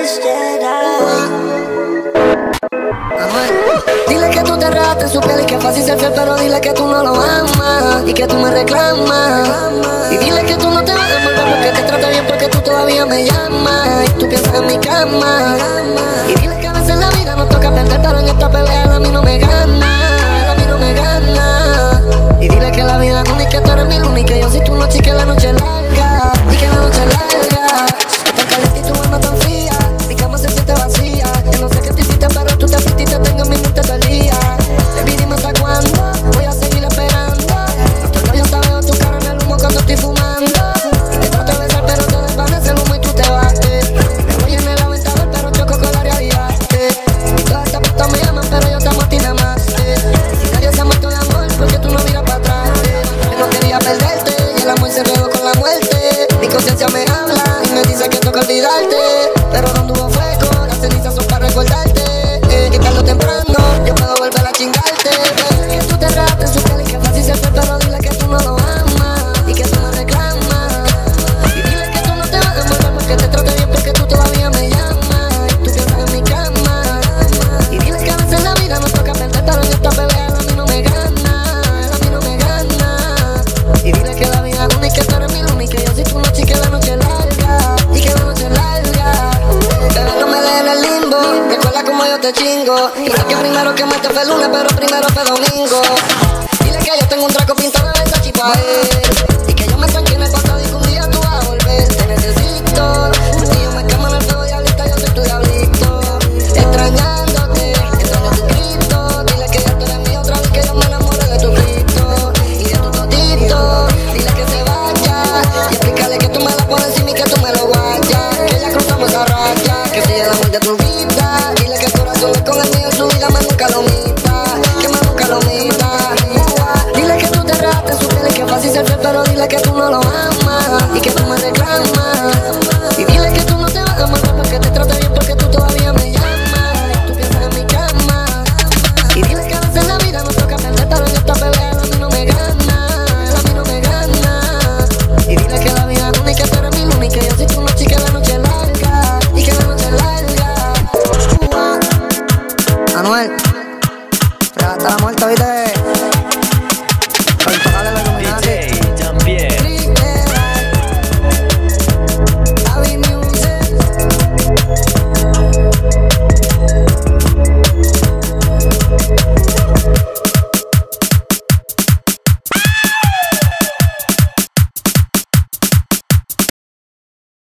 Dile que tú te raste en su piel y que es fácil ser fiel, pero dile que tú no lo amas y que tú me reclamas. Y dile que tú no te vas a envolver porque te trata bien, porque tú todavía me llamas y tú piensas en mi cama. Y dile que a veces la vida nos toca perder, pero en esta pelea a mí no me gana, a mí no me gana. Y dile que la vida es única, que tú eres mi luna y que yo soy tu noche y que la noche es larga, y que la noche es larga. Tan caliente y tu alma tan fría, mi cama se siente vacía. Yo no sé qué te hiciste, pero tú te fuiste y te tengo en mi mente todo el día. Baby, dime hasta cuándo voy a seguir esperando. Yo te veo tu cara en el humo cuando estoy fumando. Y te trato de besar, pero te desvanece el humo y tú te vas. Me voy en el aventador, pero choco con la realidad. Y todas estas putas me llaman, pero yo te amo a ti nada más. Y nadie se ha muerto de amor porque tú no miras para atrás. Yo no quería perderte y el amor se regó con la muerte. Mi conciencia me habla y me dice que toca olvidarte, pero no hubo fuego, las cenizas son para recordarte. Que tarde o temprano yo puedo volver a chingarte. Dile que tú te raste en su piel y que es fácil ser fiel, pero dile que tú no lo amas y que tú me reclamas. Y dile que tú no te vas a envolver porque te trate bien, porque tú todavía me llamas y tú piensas en mi cama. Y dile que a veces la vida nos toca perder, pero en esta pelea a mí no me gana, a mí no me gana. Y dile que la vida es única, que tú eres mi luna y que yo soy tu noche y que la noche es larga, y que la noche es larga. Bebé, no me dejes en el limbo, recuerda como yo te chingo. Y sé que primero que muerte fue lunes, pero primero fue domingo.